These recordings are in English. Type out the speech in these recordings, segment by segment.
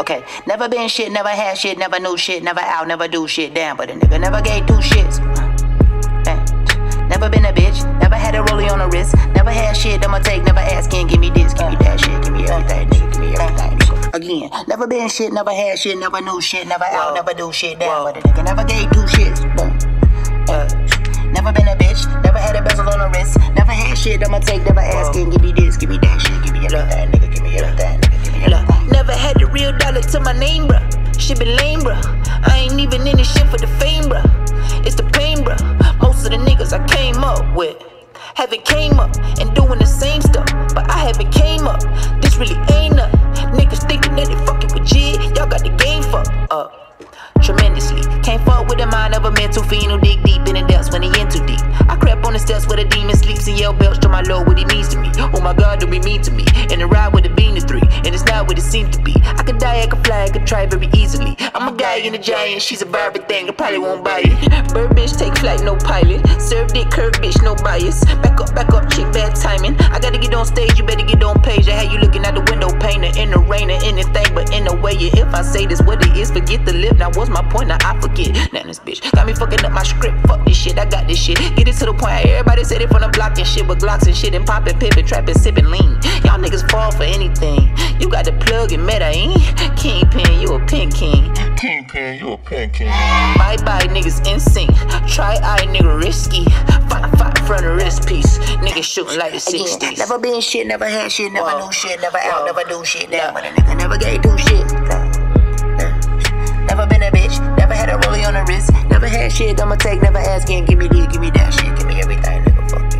Okay, never been shit, never had shit, never knew shit, never out, never do shit, damn, but a nigga never gave two shits. Never been a bitch, never had a rollie on the wrist, never had shit I'ma take, never asking, give me this, give me that shit, give me everything, nigga, give me everything, nigga. Again, never been shit, never had shit, never knew shit, never out, never do shit, damn, but a nigga never gave two shits. Never been a bitch, never had a bezel on the wrist, never had shit I'ma take, never asking, give me this, give me that shit, give me everything, nigga, give me everything, nigga, give me everything. Never had the real dollar to my name, bruh. Shit been lame, bruh. I ain't even in this shit for the fame, bruh. It's the pain, bruh. Most of the niggas I came up with haven't came up and doing the same stuff, but I haven't came up. This really ain't nothing. Niggas thinking that they fucking with G, y'all got the game fucked up tremendously. Can't fuck with the mind of a mental fiend who dig deep in the depths when he in too deep. I crept on the steps where the demon sleeps and yell belch to my lord what he means to me. Oh my God, don't be mean to me. And the ride with the bean to three, and it's not what it seems to be. I could die, I could fly, I could try very easily. I'm a guy in a giant, she's a Barbie thing, I probably won't buy it. Bird bitch, take flight, no pilot. Served it, curve bitch, no bias. Back up, chick, bad timing. I gotta get on stage, you better get on page. I had you looking out the window, painter, in the rain or anything, but in a way, yeah, if I say this what it is, forget the lip. Now what's my point? Now I forget. Now this bitch got me fucking up my script. Fuck this shit, I got this shit. Get it to the point, everybody said it from the block and shit with Glocks and shit and poppin', pippin', trappin', sippin' lean. Y'all niggas fall for anything. You got the plug and Medellin. Kingpin, you a pin king. Kingpin, you a pin king. Bye niggas insane. Try eye nigga risky. Fight front of wrist piece. Niggas shooting like the 60s. Never been shit, never had shit, never knew shit, never out, never do shit, damn, but a nigga never gave two shit. Never been a bitch, never had a rollie on the wrist, never had shit I'ma take, never asking, give me this, give me that shit, give me everything, nigga, fuck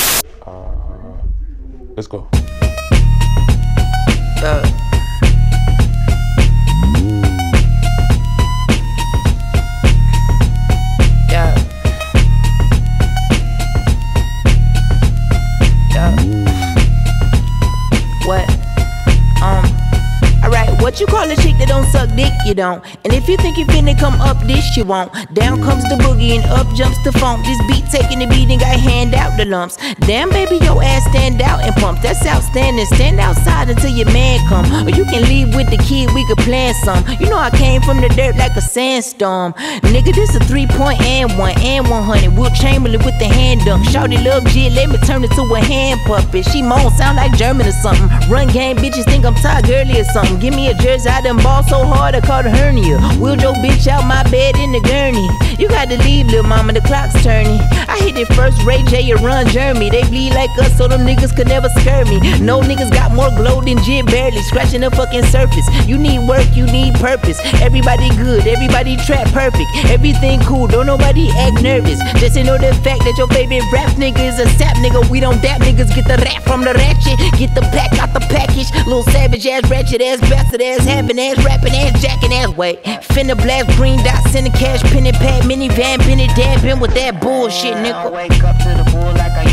you. Let's go. What you call a chick that don't suck dick? You don't. And if you think you finna come up this, you won't. Down comes the boogie and up jumps the funk. This beat taking the beat and I hand out the lumps. Damn baby, your ass stand out and pump. That's outstanding. Stand outside until your man come. Or you can leave with the kid, we could plan some. You know I came from the dirt like a sandstorm. Nigga, this a 3-point and 100. Will Chamberlain with the hand dunk. Shawty love G, let me turn it to a hand puppet. She moan, sound like German or something. Run game, bitches think I'm Todd Gurley or something. Give me a jersey, I done ball so hard I caught a hernia. Wheeled your bitch out my bed in the gurney. You got to leave, lil' mama, the clock's turning. I hit it first, Ray J, and Run Jeremy. They bleed like us, so them niggas could never scare me. No niggas got more glow than Jim, barely scratching the fucking surface. You need work, you need purpose. Everybody good, everybody trap perfect. Everything cool, don't nobody act nervous. Just to know the fact that your favorite rap nigga is a sap nigga. We don't dap niggas, get the rap from the ratchet. Get the pack out the package. Little savage ass, ratchet ass, bastard ass, having ass, rapping ass, jacking ass. Wait, finna blast green dots, sending cash, pen and pad, minivan, been it dabbing with that bullshit, nigga. I wake up to the bull like I